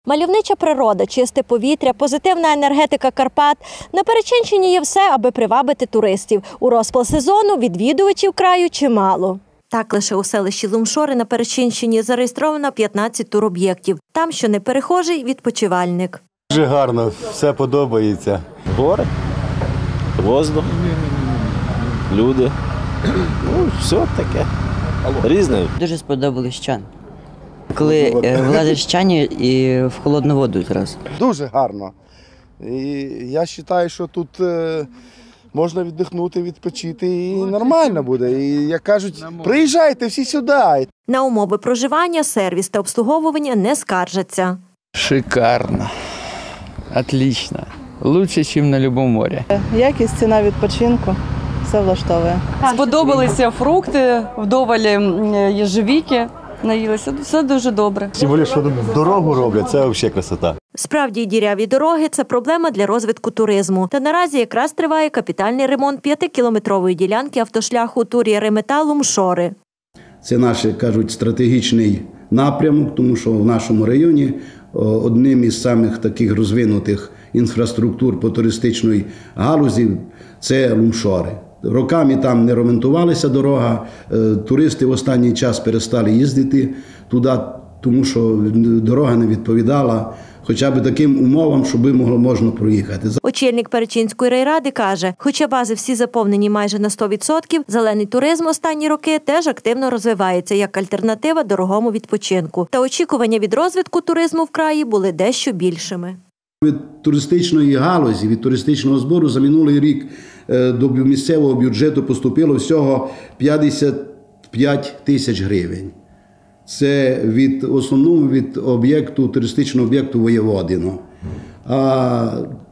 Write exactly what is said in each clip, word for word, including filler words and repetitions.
Мальовнича природа, чисте повітря, позитивна енергетика Карпат. На Перечинщині є все, аби привабити туристів. У розпал сезону відвідувачів краю чимало. Так, лише у селищі Лумшори на Перечинщині зареєстровано п'ятнадцять туроб'єктів. Там, що не перехожий, відпочивальник. Дуже гарно, все подобається. Гори, воздух, люди, ну, все таке, різне. Дуже сподобалось чан. Коли е, влазиш в чані і в холодну воду зразу. Дуже гарно. І я вважаю, що тут е, можна віддихнути, відпочити і нормально буде. І, як кажуть, приїжджайте всі сюди. На умови проживання, сервіс та обслуговування не скаржаться. Шикарно, отлично, лучше, ніж на будь-якому морі. Якість, ціна відпочинку, все влаштовує. Сподобалися фрукти, вдоволі єжевіки, наїлися, все дуже добре. Тим більше, що дорогу роблять, це взагалі красота. Справді, діряві дороги – це проблема для розвитку туризму. Та наразі якраз триває капітальний ремонт п'ятикілометрової ділянки автошляху Тур'я-Ремета-Лумшори. Це наш, кажуть, стратегічний напрямок, тому що в нашому районі одним із самих таких розвинутих інфраструктур по туристичній галузі – це Лумшори. Роками там не ремонтувалася дорога, туристи в останній час перестали їздити туди, тому що дорога не відповідала хоча б таким умовам, щоб могло можна проїхати. Очільник Перечинської райради каже, хоча бази всі заповнені майже на сто відсотків, зелений туризм останні роки теж активно розвивається як альтернатива дорогому відпочинку. Та очікування від розвитку туризму в краї були дещо більшими. Від туристичної галузі, від туристичного збору за минулий рік до місцевого бюджету поступило всього п'ятдесят п'ять тисяч гривень. Це від, в основному від об'єкту, туристичного об'єкту Воєводино. А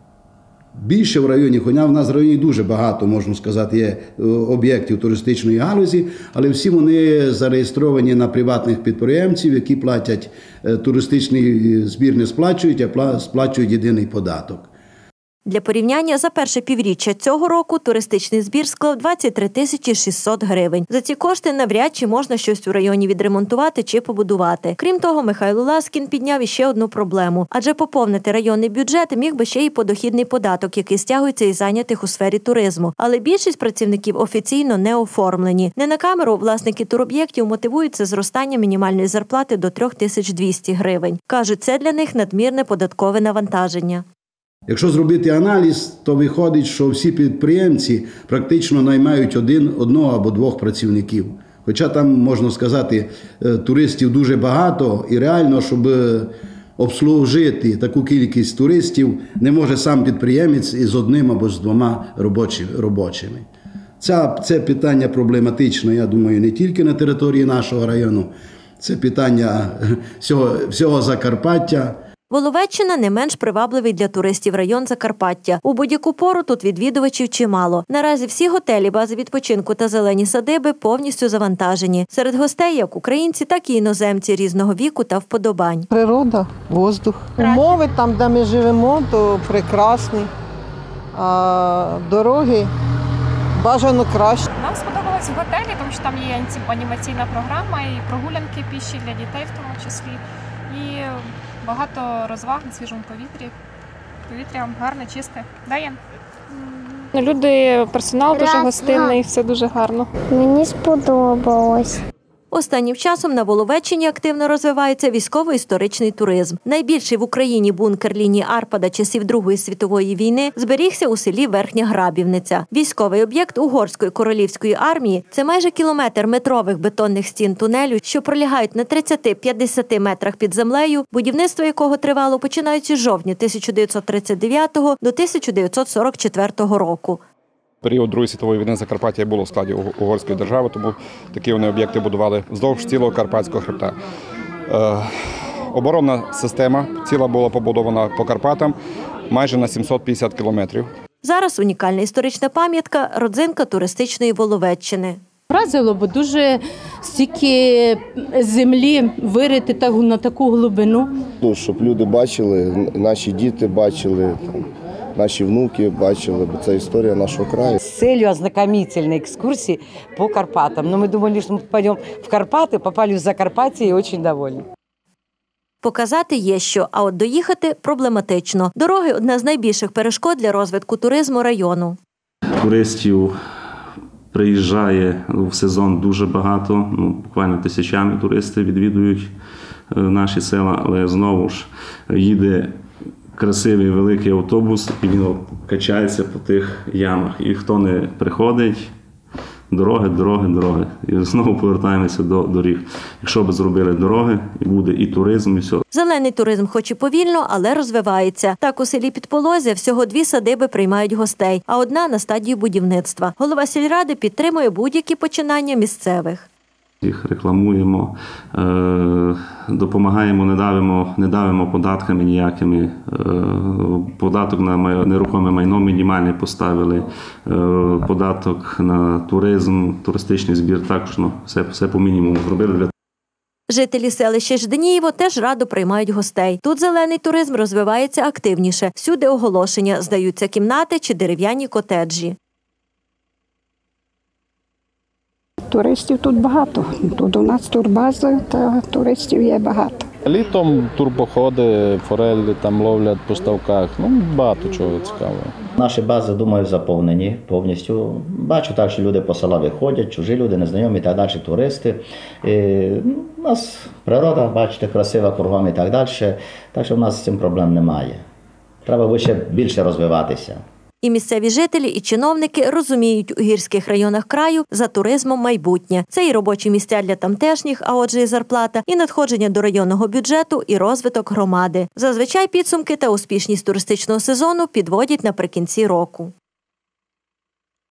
більше в районі, хоча в нас в районі дуже багато, можна сказати, є об'єктів туристичної галузі, але всі вони зареєстровані на приватних підприємців, які платять туристичний збір, не сплачують, а сплачують єдиний податок. Для порівняння, за перше півріччя цього року туристичний збір склав двадцять три тисячі шістсот гривень. За ці кошти навряд чи можна щось у районі відремонтувати чи побудувати. Крім того, Михайло Ласкін підняв іще одну проблему. Адже поповнити районний бюджет міг би ще й подохідний податок, який стягується із зайнятих у сфері туризму. Але більшість працівників офіційно не оформлені. Не на камеру власники туроб'єктів мотивуються зростанням мінімальної зарплати до три тисячі двісті гривень. Кажуть, це для них надмірне податкове навантаження. Якщо зробити аналіз, то виходить, що всі підприємці практично наймають один, одного або двох працівників. Хоча там, можна сказати, туристів дуже багато і реально, щоб обслужити таку кількість туристів, не може сам підприємець із одним або з двома робочими. Це, це питання проблематичне, я думаю, не тільки на території нашого району, це питання всього, всього Закарпаття. Воловеччина не менш привабливий для туристів район Закарпаття. У будь-яку пору тут відвідувачів чимало. Наразі всі готелі, бази відпочинку та зелені садиби повністю завантажені. Серед гостей як українці, так і іноземці різного віку та вподобань. Природа, воздух. Умови там, де ми живемо, то прекрасні. А дороги бажано краще. Нам сподобалось в готелі, тому що там є анімаційна програма і прогулянки піші для дітей в тому числі. І багато розваг на свіжому повітрі. Повітря гарне, чисте. Дає. Люди, персонал дуже гостинний, все дуже гарно. Мені сподобалось. Останнім часом на Воловеччині активно розвивається військово-історичний туризм. Найбільший в Україні бункер лінії Арпада часів Другої світової війни зберігся у селі Верхня Грабівниця. Військовий об'єкт Угорської королівської армії – це майже кілометр метрових бетонних стін тунелю, що пролягають на тридцяти-п'ятдесяти метрах під землею, будівництво якого тривало починаючи з жовтня тисяча дев'ятсот тридцять дев'ятого до тисяча дев'ятсот сорок четвертого року. Період Другої світової війни Закарпаття було в складі Угорської держави, тому такі вони об'єкти будували вздовж цілого Карпатського хребта. Е, оборонна система ціла була побудована по Карпатам майже на сімсот п'ятдесят кілометрів. Зараз унікальна історична пам'ятка – родзинка туристичної Воловеччини. Вразило, бо дуже стільки землі вирити на таку глибину. Щоб люди бачили, наші діти бачили, наші внуки бачили, бо це історія нашого краю. С целью ознакомительной экскурсии по Карпатам. Но мы думали, что мы попадем в Карпаты, попали в Закарпатье и очень довольны. Показати є що, а от доїхати проблематично. Дороги – одна з найбільших перешкод для розвитку туризму району. Туристів приїжджає в сезон дуже багато, ну, буквально тисячами туристів відвідують наші села, але знову ж їде красивий великий автобус і він качається по тих ямах. І хто не приходить, дороги, дороги, дороги. І знову повертаємося до доріг. Якщо б зробили дороги, і буде і туризм, і все. Зелений туризм хоч і повільно, але розвивається. Так, у селі Підполозя всього дві садиби приймають гостей, а одна на стадії будівництва. Голова сільради підтримує будь-які починання місцевих. Їх рекламуємо, допомагаємо, не давимо, не давимо податками ніякими. Податок на нерухоме майно мінімальний поставили, податок на туризм, туристичний збір також, ну, все, все по мінімуму зробили для. Жителі селища Жденієво теж радо приймають гостей. Тут зелений туризм розвивається активніше. Всюди оголошення, здаються кімнати чи дерев'яні котеджі. Туристів тут багато. Тут у нас турбаза, та туристів є багато. Літом турбоходи, форелі там ловлять по ставках. Ну, багато чого цікавого. Наші бази, думаю, заповнені повністю. Бачу так, що люди по села виходять, чужі люди, незнайомі і так далі, туристи. І, ну, у нас природа, бачите, красива кругом і так далі. Так що в нас з цим проблем немає. Треба ще більше розвиватися. І місцеві жителі, і чиновники розуміють, у гірських районах краю за туризмом майбутнє. Це і робочі місця для тамтешніх, а отже і зарплата, і надходження до районного бюджету, і розвиток громади. Зазвичай підсумки та успішність туристичного сезону підводять наприкінці року.